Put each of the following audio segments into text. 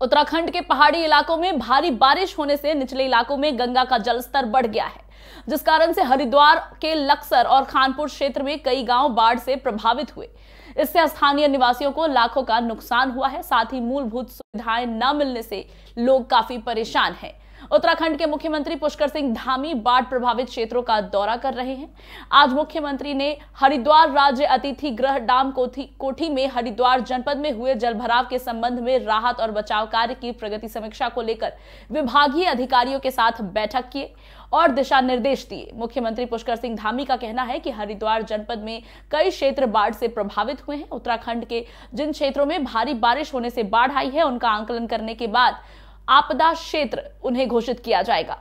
उत्तराखंड के पहाड़ी इलाकों में भारी बारिश होने से निचले इलाकों में गंगा का जलस्तर बढ़ गया है, जिस कारण से हरिद्वार के लक्सर और खानपुर क्षेत्र में कई गांव बाढ़ से प्रभावित हुए। इससे स्थानीय निवासियों को लाखों का नुकसान हुआ है। साथ ही मूलभूत सुविधाएं न मिलने से लोग काफी परेशान हैं। उत्तराखंड के मुख्यमंत्री पुष्कर सिंह धामी बाढ़ प्रभावित क्षेत्रों का दौरा कर रहे हैं। आज मुख्यमंत्री ने हरिद्वार राज्य अतिथि गृह डाम कोठी में हरिद्वार जनपद में हुए जलभराव के संबंध में राहत और बचाव कार्य की प्रगति समीक्षा को लेकर विभागीय अधिकारियों के साथ बैठक किए और दिशा निर्देश दिए। मुख्यमंत्री पुष्कर सिंह धामी का कहना है कि हरिद्वार जनपद में कई क्षेत्र बाढ़ से प्रभावित हुए हैं। उत्तराखंड के जिन क्षेत्रों में भारी बारिश होने से बाढ़ आई है, उनका आंकलन करने के बाद आपदा क्षेत्र उन्हें घोषित किया जाएगा।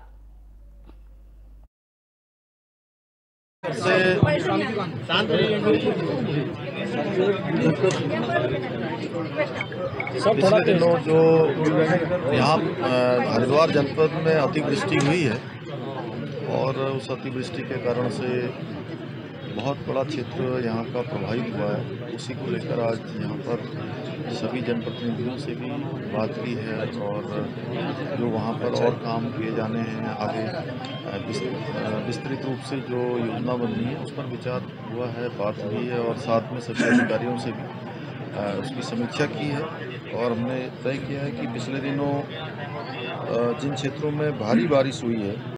पिछले दिनों जो यहाँ हरिद्वार जनपद में अतिवृष्टि हुई है और उस अतिवृष्टि के कारण से बहुत बड़ा क्षेत्र यहाँ का प्रभावित हुआ है, उसी को लेकर आज यहाँ पर सभी जनप्रतिनिधियों से भी बात की है और जो वहाँ पर और काम किए जाने हैं आगे विस्तृत रूप से जो योजना बननी है उस पर विचार हुआ है, बात हुई है और साथ में सभी अधिकारियों से भी उसकी समीक्षा की है। और हमने तय किया है कि पिछले दिनों जिन क्षेत्रों में भारी बारिश हुई है